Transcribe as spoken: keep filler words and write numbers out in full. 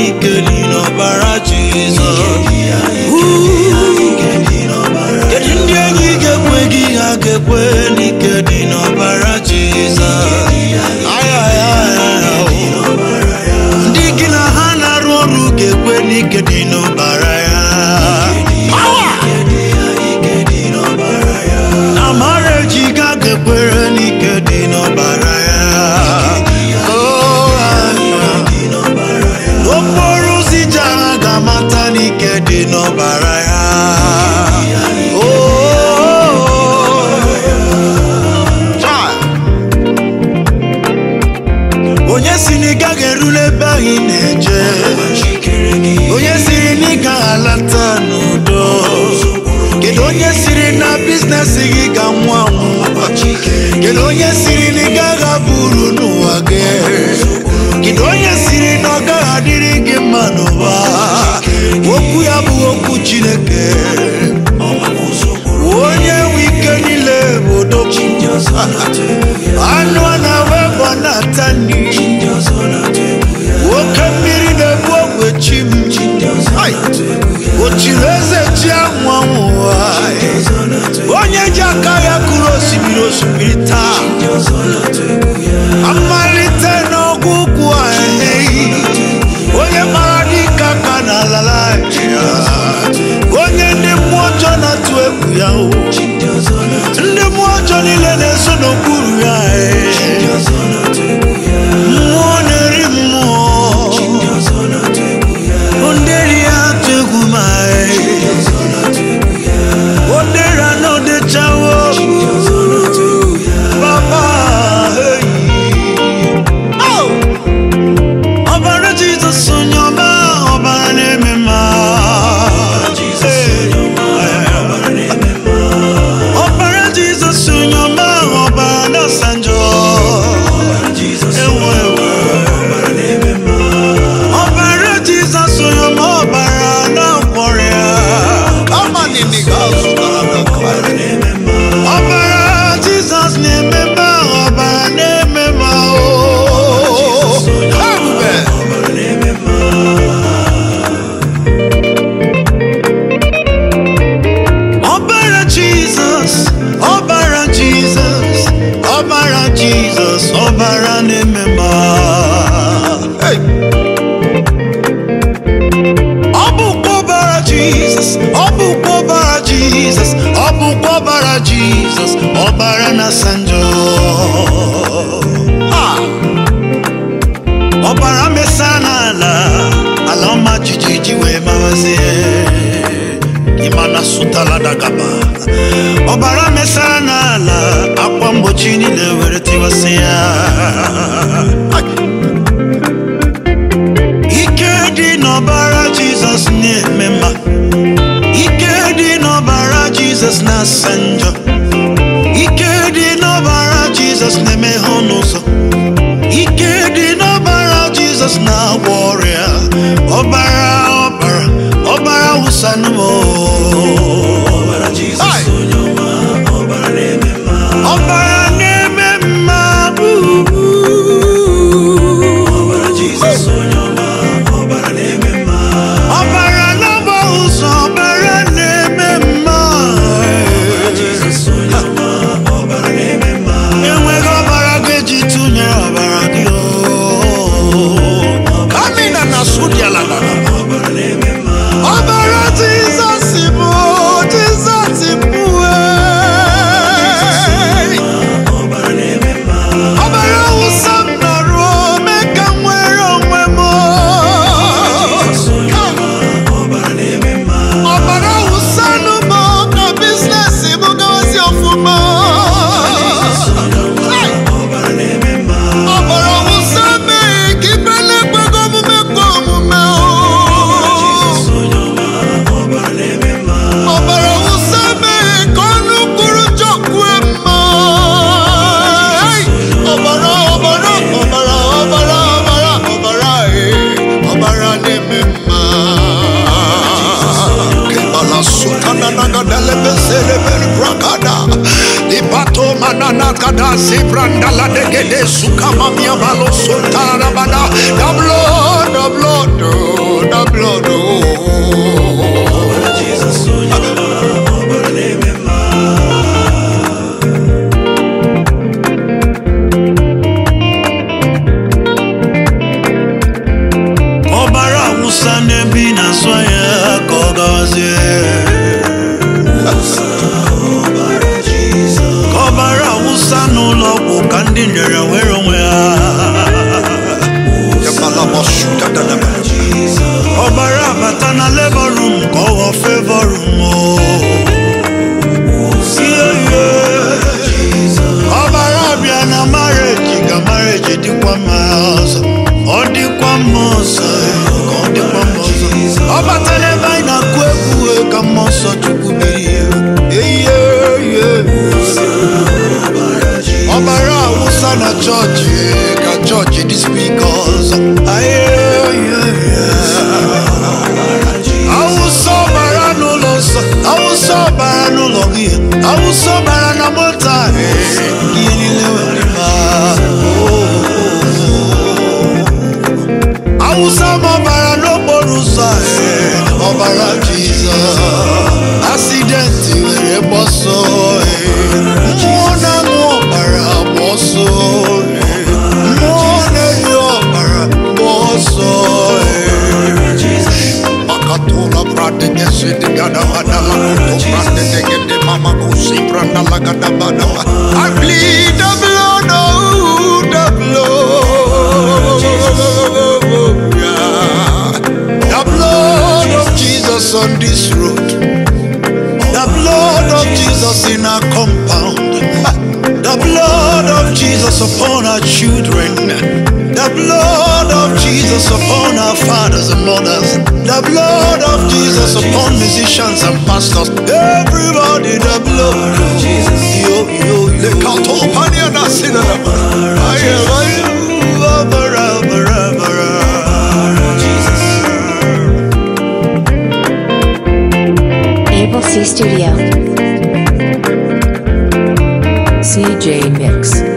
ike dị n'ọbara Jizọs. Kedu ndị enyi ga-ekwe gị ha ga-ekwe n'ike dị n'ọbara Jizọs? Ndị gị na ha na-arụ ọrụ ga-ekwe n'ike dị n'ọbara ya. Na marriage ga-ekwere n'ike dị n'ọbara ya. Okporo ụzọ ije ha ga-amata n'ike dị n'ọbara ya. Onye si na ị gaghị eru n'ebe ahụ ị na-eje, onye siri na ị gaghị alata n'udo, kedu onye siri na biznes gị ga-anwụ anwụ, kedu onye siri na ị gaghị abụ uru n'ụwa gị, kedu onye siri na ọ gaghị adịrị gị mma n'ụwa. Okwu ya bụ okwu Chineke, onye nwe ike niile bụ odogwu, anụ a na-awa egbe na-ata nri, oke mmiri na-ebu ogwe chi m, o chiri eze chi anwụ anwụ, onye ji aka ya kụrụ osimiri osimiri taa, amalite n'ọgwụ ụkwụ ahịhịa, onye mara dịka aka n'ala ya, onye ndị mmụọ ọjọọ na-atụ egwu ya, ndị mmụọ ọjọọ niile na-eso n'okpuru ya, mmụọ na-eri mmụọ, ndị ri ya atụ egwu ma odera na odechawo Baba. Ọbara Jizọs onye ọma, ọbara na-eme mma. Ọbara Jizọs onye ọma, ọbara na-asa njọ. Ọbara Jizọs onye ọma, ọbara na-agwọrọ ya. Ọbara Jizọs na-eme mma, ọbara na-eme mma. Ọbara Jizọs, ọbara Jizọs, ọbara Jizọs, ọbara na-eme mma. Ọ bụkwa ọbara Jizọs, ọ bụkwa ọbara Jizọs, ọ bụkwa ọbara Jizọs, ọbara na-asa njọ. Ọbara mesara n'ala, ala ọma jijiji wee mawazie, ịma na sụtala dagaba. Ọbara mesara n'ala, akwa mgbochi niile were tiwasị ya. Ike dị n'ọbara Jizọs na-eme mma, ike dị n'ọbara Jizọs na-asa njọ, ike dị n'ọbara Jizọs na-eme ha ọnụ ụzọ, ike dị n'ọbara Jizọs na-agwọ ọrịa. Ọbara, ọbara, ọbara wụsanụ m. Ọbara Jizọs onye ọma, ọbara na-eme mma, ọbara na-eme mma. Ọbara Jizọs onye ọma, ọbara na-eme mma, ọbara na-agba ụzọ, ọbara na-eme mma. Ọbara Jizọs onye ọma, ọbara na-eme mma. Enweghị ọbara ga-eji tụnyere ọbara gị. Kamina na sudiala na ọbara na-eme mma. Ọbara Jizọs bụ Jizọs bụ ọbara na-eme mma. Ọbara wụsa m nọrọ mee ka m nwere onwe m. Ọbara na-eme mma. Ọbara wụsa n'ụmụ ka biznes m gawazi ọfụma. Ọbara na-eme mma. Ọbara wụsa mee ka ibele kwego omume kwa omume. Ọbara na-eme mma. Ọbara wụsa mee ka ọnụ kwuru njọ kwue mma. Ọbara, ọbara, ọbara, ọbara, ọbara, ọbara, ọbara na-eme mma. Kebala sutana nagadele besele bel brakada. Ipato manana kada sibranda la degede sukama miabalo sultana bada. The blood, the blood. awụsa na-ebi na nsọ ya ka ọ gawazie ka ọbara awụsa n'ụlọ ọgwụ ka ndị nyere nwere onwe ha ọbara abata na labor room ka ọ ghọọ favor room ọbara abịa na marriage ka marriage dịkwa mma ọzọ ọ dịkwa mma ọzọ ka ọ dịkwa mma ọzọ ọ batara ebe anyị na-akụ egwu ka mmụọ nsọ Chukwu biri ọbara awụsa na chọọchị ka chọọchị dị spika ọzọ awụsa ọbara n'ụlọ nsọ awụsa ọbara n'ụlọ gị awụsa ọbara na moto ihe niile were ma awụsa ma ọbara n'okporo ụzọ ọbara Jizọs asidenti were gbọsọ mmụọ na-aṅụ ọbara gbọsọ mmụọ na-eri ọbara gbọsọ makatula brade gesi de gada bada la kuto brade de gede mama kusi branda la gada bada. I bleed the blood, oh the blood, the blood of Jesus on this road, the blood of Jesus in our compound, the blood of Jesus upon our children, the blood of Jesus upon our fathers and mothers, the blood of Jesus upon musicians and pastors, everybody, the blood of Jesus. Yo, yo, yo. The can't open your sin and Able C Studio. C J Mix.